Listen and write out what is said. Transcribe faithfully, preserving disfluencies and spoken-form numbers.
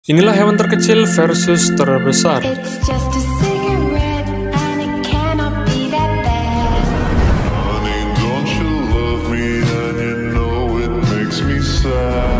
Inilah hewan terkecil versus terbesar. It's just a cigarette and it cannot be that bad. Honey, don't you love me and you know it makes me sad.